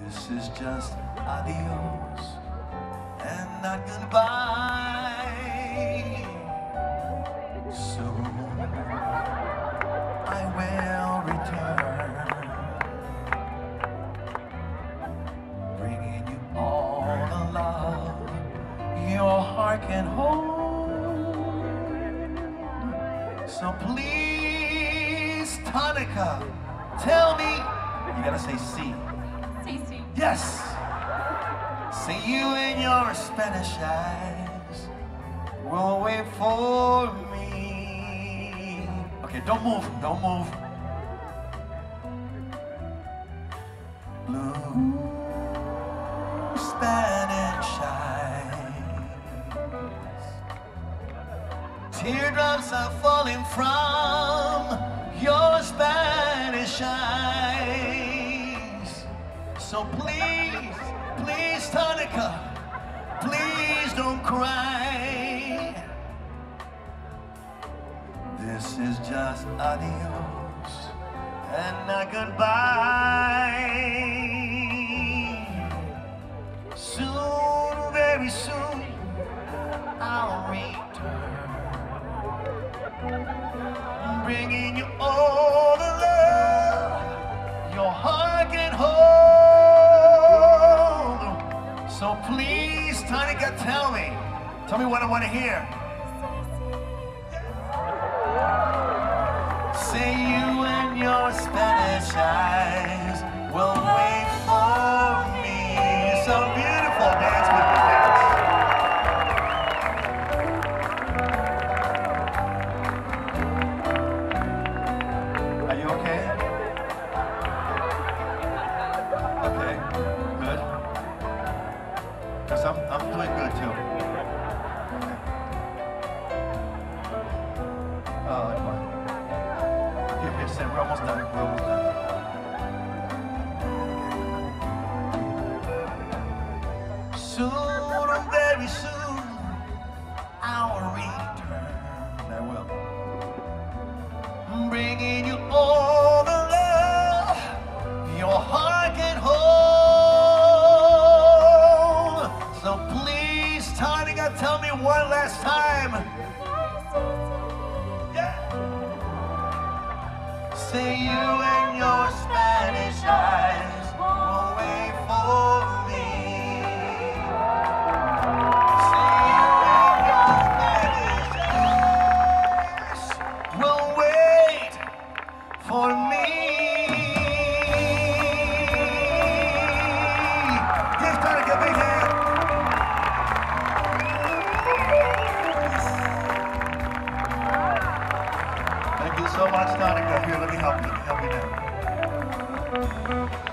This is just adios and not goodbye. Soon I will return, bringing you all the love your heart can hold. So please, Tonica, tell me, you gotta say C. Sí. Yes! Say you in your Spanish eyes will wait for me. Okay, don't move, don't move. Blue Spanish eyes, teardrops are falling from your Spanish eyes. So please, please, Tonica, please don't cry. This is just adios and not goodbye. Soon, very soon, I'll return, bringing you all the love your heart can hold. So please, Tonica, tell me what I want to hear. Say you and your Spanish eyes will wait for me. You're so beautiful. Dance with me, dance. Are you okay? Okay, good. Because I'm doing good too. Oh, come on. Here, Sam, we're almost done. We're almost done. Soon, very soon, I'll return. I will. Bringing you all the love your heart can hold. So please, Tonica, tell me one last time. Yeah. Say you and your Spanish eyes will wait for me. Say you and your Spanish eyes will wait for me. Give Tonica a big hand. Thank you so much, Tonica. Here, let me help you now.